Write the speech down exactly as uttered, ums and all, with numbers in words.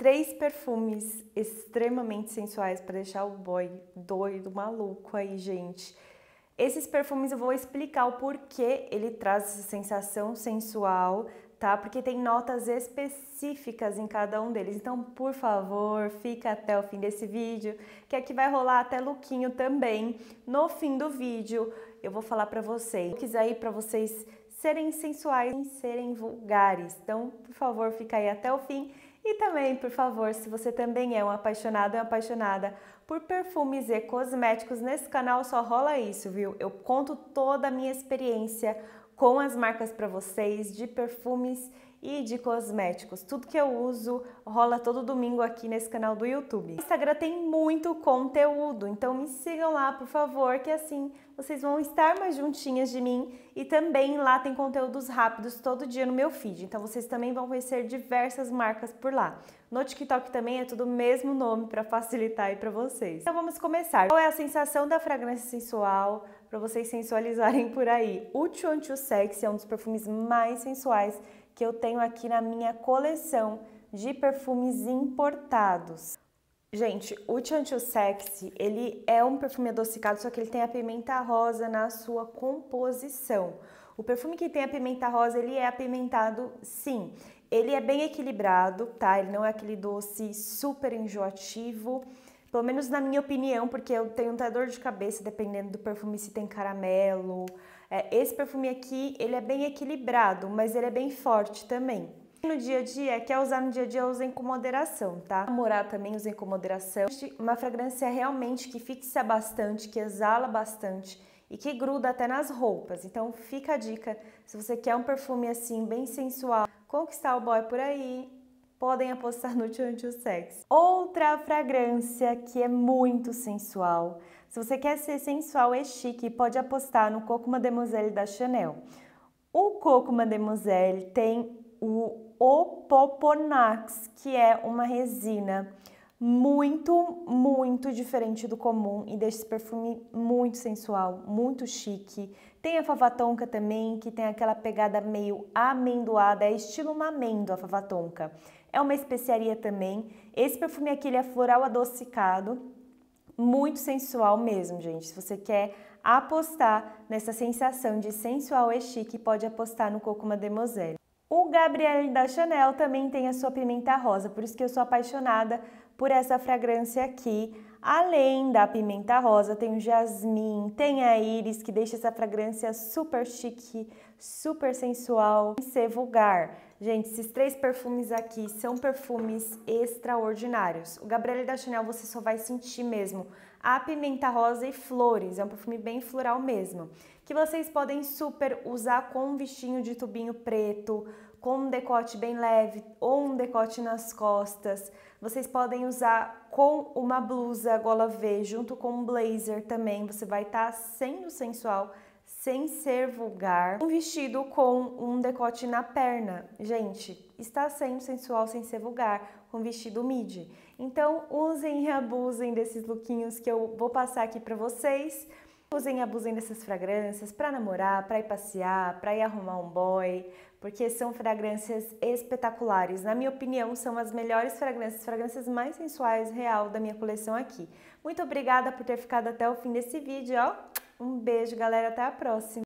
três perfumes extremamente sensuais para deixar o boy doido, maluco aí, gente. Esses perfumes eu vou explicar o porquê ele traz essa sensação sensual, tá? Porque tem notas específicas em cada um deles. Então, por favor, fica até o fim desse vídeo, que aqui vai rolar até lookinho também. No fim do vídeo, eu vou falar pra vocês, looks aí pra vocês serem sensuais e serem vulgares. Então, por favor, fica aí até o fim. E também, por favor, se você também é um apaixonado ou uma apaixonada por perfumes e cosméticos, nesse canal só rola isso, viu? Eu conto toda a minha experiência com as marcas para vocês de perfumes e de cosméticos. Tudo que eu uso rola todo domingo aqui nesse canal do YouTube. O Instagram tem muito conteúdo, então me sigam lá, por favor, que assim vocês vão estar mais juntinhas de mim, e também lá tem conteúdos rápidos todo dia no meu feed, então vocês também vão conhecer diversas marcas por lá. No TikTok também é tudo o mesmo nome para facilitar aí para vocês. Então vamos começar. Qual é a sensação da fragrância sensual para vocês sensualizarem por aí? O Chuan Chu Sexy é um dos perfumes mais sensuais que eu tenho aqui na minha coleção de perfumes importados. Gente, o Chuan Chu Sexy, ele é um perfume adocicado, só que ele tem a pimenta rosa na sua composição. O perfume que tem a pimenta rosa, ele é apimentado, sim. Ele é bem equilibrado, tá? Ele não é aquele doce super enjoativo, pelo menos na minha opinião, porque eu tenho até dor de cabeça dependendo do perfume, se tem caramelo. É, esse perfume aqui, ele é bem equilibrado, mas ele é bem forte também. No dia a dia, quer usar no dia a dia, usem com moderação, tá? Namorar também usem com moderação. Uma fragrância realmente que fixa bastante, que exala bastante e que gruda até nas roupas. Então fica a dica, se você quer um perfume assim, bem sensual, conquistar o boy por aí, podem apostar no Chuan Chu Sexy. Outra fragrância que é muito sensual. Se você quer ser sensual e chique, pode apostar no Coco Mademoiselle da Chanel. O Coco Mademoiselle tem o Opoponax, que é uma resina muito, muito diferente do comum e deixa esse perfume muito sensual, muito chique. Tem a Fava Tonka também, que tem aquela pegada meio amendoada, é estilo uma amêndoa a Fava Tonka. É uma especiaria também. Esse perfume aqui ele é floral adocicado, muito sensual mesmo, gente. Se você quer apostar nessa sensação de sensual e chique, pode apostar no Coco Mademoiselle. O Gabrielle da Chanel também tem a sua pimenta rosa, por isso que eu sou apaixonada por essa fragrância aqui. Além da pimenta rosa, tem o jasmim, tem a íris, que deixa essa fragrância super chique, super sensual, sem ser vulgar. Gente, esses três perfumes aqui são perfumes extraordinários. O Gabrielle da Chanel você só vai sentir mesmo a pimenta rosa e flores, é um perfume bem floral mesmo, que vocês podem super usar com um vestido de tubinho preto, com um decote bem leve ou um decote nas costas. Vocês podem usar com uma blusa gola V, junto com um blazer também, você vai estar sendo sensual, sem ser vulgar. Um vestido com um decote na perna, gente, está sendo sensual sem ser vulgar, com vestido midi. Então, usem e abusem desses lookinhos que eu vou passar aqui para vocês. Usem e abusem dessas fragrâncias para namorar, para ir passear, para ir arrumar um boy, porque são fragrâncias espetaculares. Na minha opinião, são as melhores fragrâncias, fragrâncias mais sensuais real da minha coleção aqui. Muito obrigada por ter ficado até o fim desse vídeo, ó. Um beijo, galera, até a próxima.